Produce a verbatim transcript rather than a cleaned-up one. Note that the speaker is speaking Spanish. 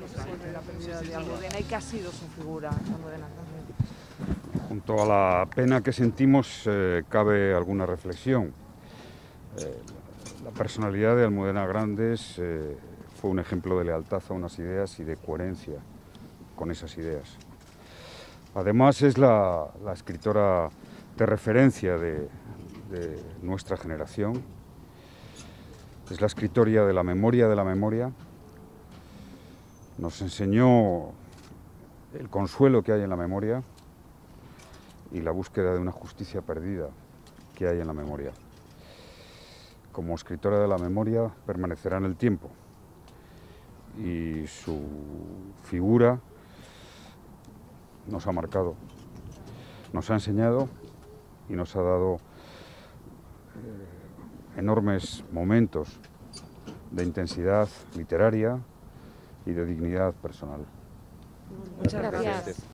sobre la pérdida de Almudena y qué ha sido su figura, Almudena Grandes? Junto a la pena que sentimos eh, cabe alguna reflexión. Eh, la personalidad de Almudena Grandes eh, fue un ejemplo de lealtad a unas ideas y de coherencia con esas ideas. Además es la, la escritora de referencia de, de nuestra generación. Es la escritora de la memoria de la memoria. Nos enseñó el consuelo que hay en la memoria y la búsqueda de una justicia perdida que hay en la memoria. Como escritora de la memoria permanecerá en el tiempo y su figura nos ha marcado, nos ha enseñado y nos ha dado eh, enormes momentos de intensidad literaria y de dignidad personal. Muchas gracias.